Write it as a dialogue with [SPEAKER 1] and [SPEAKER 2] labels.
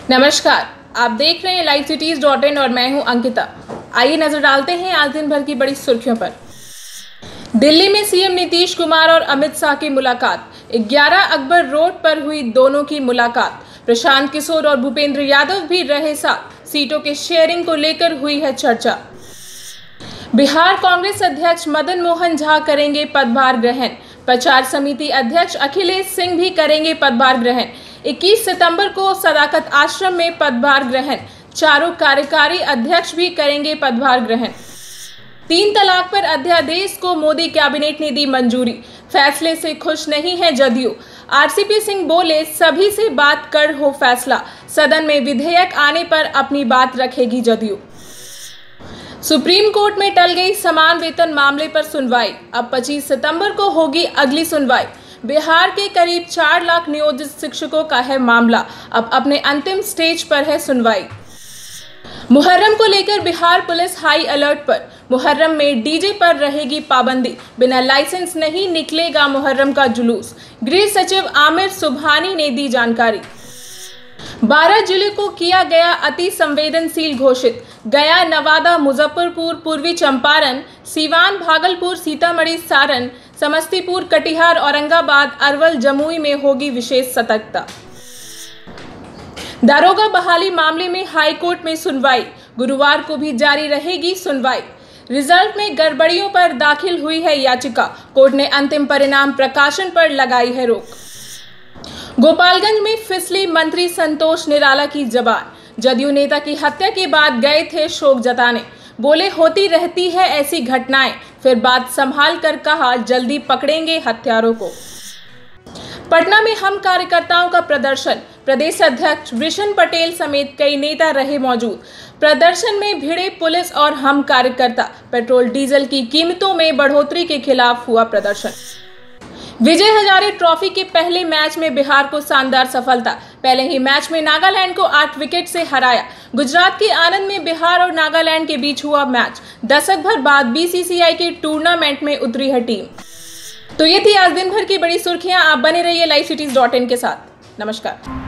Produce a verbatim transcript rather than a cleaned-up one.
[SPEAKER 1] नमस्कार, आप देख रहे हैं लाइव सिटीज डॉट इन और मैं हूं अंकिता। आइए नजर डालते हैं आज दिन भर की बड़ी सुर्खियों पर। दिल्ली में सीएम नीतीश कुमार और अमित शाह की मुलाकात। ग्यारह अकबर रोड पर हुई दोनों की मुलाकात। प्रशांत किशोर और भूपेंद्र यादव भी रहे साथ। सीटों के शेयरिंग को लेकर हुई है चर्चा। बिहार कांग्रेस अध्यक्ष मदन मोहन झा करेंगे पदभार ग्रहण। प्रचार समिति अध्यक्ष अखिलेश सिंह भी करेंगे पदभार ग्रहण। इक्कीस सितंबर को सदाकत आश्रम में पदभार ग्रहण। चारों कार्यकारी अध्यक्ष भी करेंगे पदभार ग्रहण। तीन तलाक पर अध्यादेश को मोदी कैबिनेट ने दी मंजूरी। फैसले से खुश नहीं है जदयू। आरसीपी सिंह बोले, सभी से बात कर हो फैसला। सदन में विधेयक आने पर अपनी बात रखेगी जदयू। सुप्रीम कोर्ट में टल गई समान वेतन मामले पर सुनवाई। अब पच्चीस सितंबर को होगी अगली सुनवाई। बिहार के करीब चार लाख नियोजित शिक्षकों का है मामला। अब अपने अंतिम स्टेज पर है सुनवाई। मुहर्रम को लेकर बिहार पुलिस हाई अलर्ट पर। मुहर्रम में डीजे पर रहेगी पाबंदी। बिना लाइसेंस नहीं निकलेगा मुहर्रम का जुलूस। गृह सचिव आमिर सुबहानी ने दी जानकारी। बारह जिले को किया गया अति संवेदनशील घोषित। गया, नवादा, मुजफ्फरपुर, पूर्वी चंपारण, सीवान, भागलपुर, सीतामढ़ी, सारण, समस्तीपुर, कटिहार, औरंगाबाद, अरवल, जमुई में होगी विशेष सतर्कता। दारोगा बहाली मामले में हाईकोर्ट में सुनवाई। गुरुवार को भी जारी रहेगी सुनवाई। रिजल्ट में गड़बड़ियों पर दाखिल हुई है याचिका। कोर्ट ने अंतिम परिणाम प्रकाशन पर लगाई है रोक। गोपालगंज में फिसली मंत्री संतोष निराला की जबान। जदयू नेता की हत्या के बाद गए थे शोक जताने। बोले, होती रहती है ऐसी घटनाएं। फिर बात संभाल कर कहा, जल्दी पकड़ेंगे हत्यारों को। पटना में हम कार्यकर्ताओं का प्रदर्शन। प्रदेश अध्यक्ष वृषण पटेल समेत कई नेता रहे मौजूद। प्रदर्शन में भिड़े पुलिस और हम कार्यकर्ता। पेट्रोल डीजल की कीमतों में बढ़ोतरी के खिलाफ हुआ प्रदर्शन। विजय हजारे ट्रॉफी के पहले मैच में बिहार को शानदार सफलता। पहले ही मैच में नागालैंड को आठ विकेट से हराया। गुजरात के आनंद में बिहार और नागालैंड के बीच हुआ मैच। दशक भर बाद बीसीसीआई के टूर्नामेंट में उतरी है टीम। तो ये थी आज दिन भर की बड़ी सुर्खियां। आप बने रहिए लाइव सिटीज डॉट इन के साथ। नमस्कार।